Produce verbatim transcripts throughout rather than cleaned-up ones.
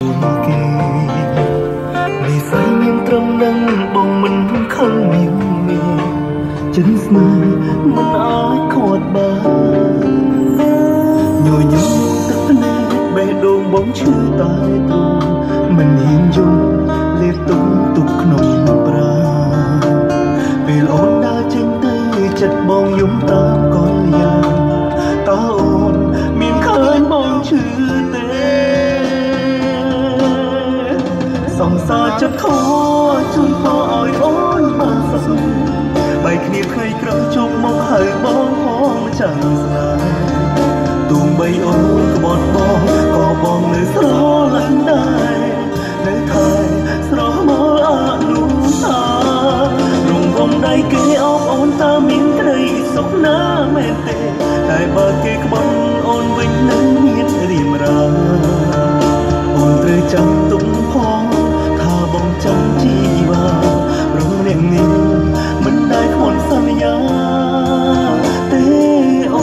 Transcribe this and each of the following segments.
គេនិស័យមានត្រឹមនឹងបងមិនខឹងមានមានចិនស្នេហ៍មិនអាចខាត់បានញញឹមទឹកភ្នែកបេះដូងបងឈឺតែទូមិនហ៊ានយំលេបទុំទុកក្នុងប្រាពេលអូនដើរចេញទៅចិត្តបងយំតាមកលយ៉ាងតើអូនមានឃើញបងឈឺទេសង្សារចិត្តខជូនតឲ្យអូនបានសុខបែកគ្នាឃើញក្រំជុំមកហៅបងផងចាំស្នេហ៍ទូបីអូនក្បត់បងក៏បងនៅស្រឡាញ់ដែរនៅថែស្រស់មកអនុសារងរំដៃគេអបអូនតើមានក្តីសុខណាមែនទេតែបើគេក្បត់អូនវិញនឹងមានរៀមរាអូនត្រូវចាំទុំផងបងចាំជីវ៉ារងនាងនេះមិនได้ខន់សន្យាទេអូ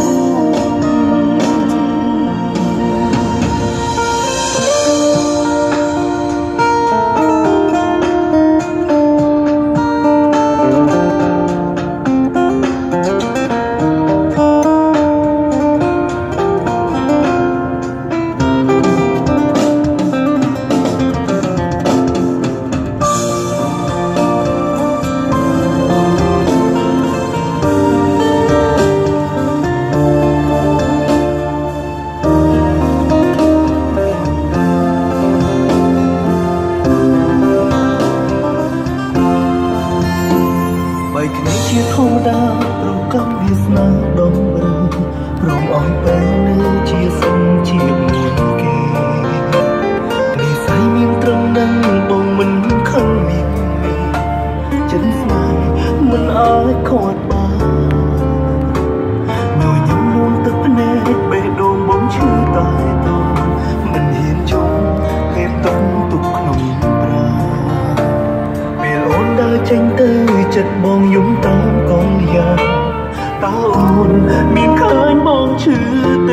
ជាធម្មតាប្រកំវាស្នាដំរើព្រមអស់ពេលនៅជាសង្ជាតិមួយគេនិស័យមានត្រឹមនឹងបងមិនខឹងមានចិនស្នេហ៍មិនអាចខាត់បានញញឹមលួងទឹកភ្នែកបេះដូងបងឈឺតែតោមិនហ៊ានជុំគេទុំទុកក្នុងប្រាពេលអូនដើរចេញទៅចិត្តបងយំតាមកងយ៉ាងតើអូនមានឃើញបងឈឺ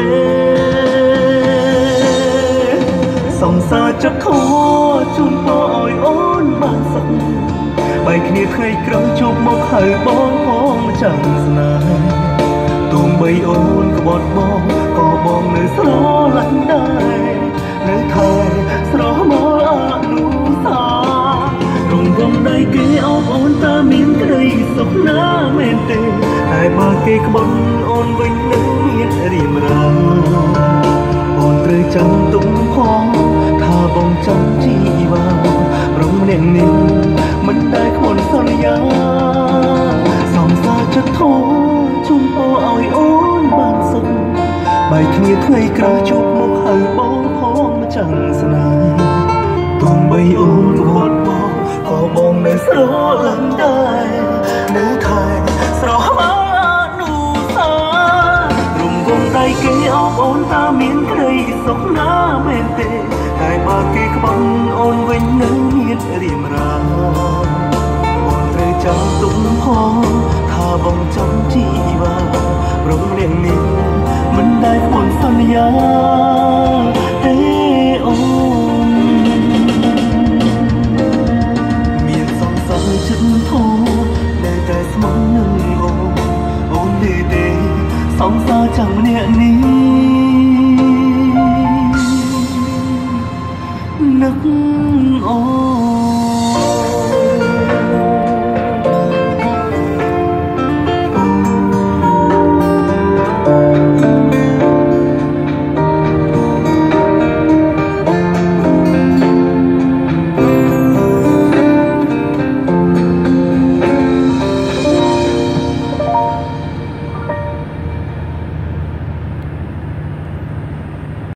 ទេសង្សារចិត្តខជូនតឲ្យអូនបានសុខបែកគ្នាថ្ងៃក្រោយជួបមកហៅបងផងចាំស្នេហ៍ទូបីអូនក្បត់បងក៏បងនៅស្រឡាញ់ដែរនៅថែស្រស់មកអនុសារងរំដៃគេអបអូនតើមានក្តីសុខណាមែនទេតែបើគេក្បត់អូនវិញនឹងមានរៀមរាអូនត្រូវចាំទុំផងថាបងចាំជីវ៉ារងនាងនេះមិនได้ខន់សន្យាសង្សារចិត្តធំជូនពរឲ្យអូនបានសុខបែកគ្នាថ្ងៃក្រោយជួបមកហៅបងផងចាំស្នេហ៍ទូបីអូនក្បត់បងក៏បងនៅស្រឡាញ់ដែរនៅថែស្រស់មកអនុសារំវងដៃគេអបអូនតើមានក្តីសុខណាមែនទេតែបើគេក្បត់អូនវិញនឹងមានរៀមរាអូនត្រូវចាំទុំផងថាបងចាំជីវ៉ារងនាងនេះមិនได้ខន់សន្យាទេអូចិត្តធំនៅតែស្មងនឹងអូនអូនទេទេសង្សារចាំម្នាក់នេះនឹកអូ